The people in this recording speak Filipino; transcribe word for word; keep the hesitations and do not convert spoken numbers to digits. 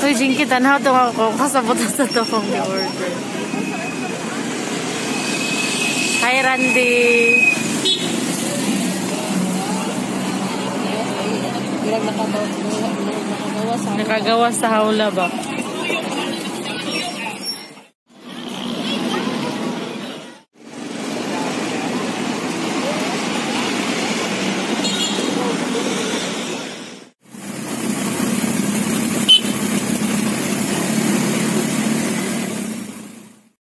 Uy, Jinky, tanaw ito ako. Kasabot sa ito kong order. Hi, Randy. Nakagawa sa hawla ba?